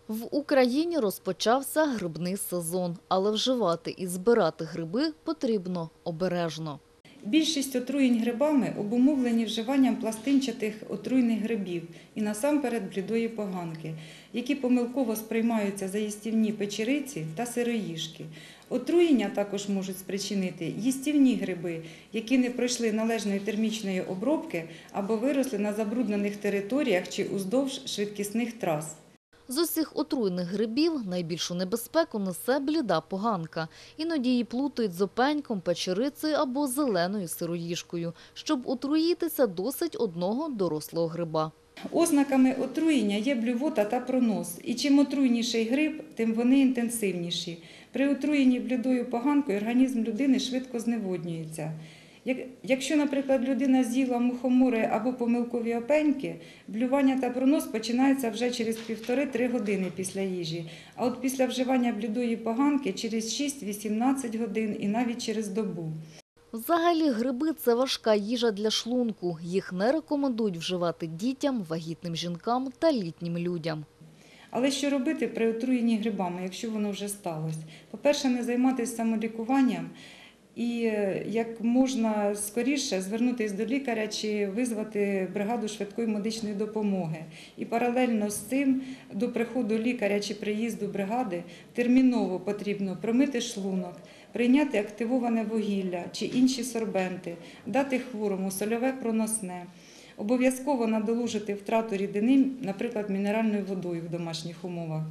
В Україні розпочався грибний сезон, але вживати і збирати гриби потрібно обережно. Більшість отруєнь грибами обумовлені вживанням пластинчатих отруйних грибів і насамперед блідої поганки, які помилково сприймаються за їстівні печериці та сироїжки. Отруєння також можуть спричинити їстівні гриби, які не пройшли належної термічної обробки або виросли на забруднених територіях чи уздовж швидкісних трас. З усіх отруйних грибів найбільшу небезпеку несе бліда поганка. Іноді її плутають з опеньком, печерицею або зеленою сироїжкою. Щоб отруїтися, досить одного дорослого гриба. Ознаками отруєння є блювота та пронос. І чим отруйніший гриб, тим вони інтенсивніші. При отруєнні блідою поганкою організм людини швидко зневоднюється. Якщо, наприклад, людина з'їла мухомори або помилкові опеньки, блювання та пронос починається вже через 1,5–3 години після їжі, а от після вживання блідої поганки через 6–18 годин і навіть через добу. Взагалі гриби – це важка їжа для шлунку. Їх не рекомендують вживати дітям, вагітним жінкам та літнім людям. Але що робити при отруєнні грибами, якщо воно вже сталося? По-перше, не займатися самолікуванням і як можна скоріше звернутися до лікаря чи визвати бригаду швидкої медичної допомоги. І паралельно з цим до приходу лікаря чи приїзду бригади терміново потрібно промити шлунок, прийняти активоване вугілля чи інші сорбенти, дати хворому сольове проносне. Обов'язково надолужити втрату рідини, наприклад, мінеральною водою в домашніх умовах.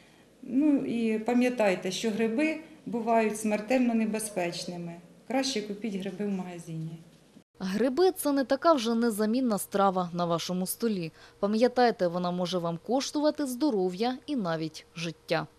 Ну і пам'ятайте, що гриби бувають смертельно небезпечними. Краще купіть гриби в магазині. Гриби – це не така вже незамінна страва на вашому столі. Пам'ятайте, вона може вам коштувати здоров'я і навіть життя.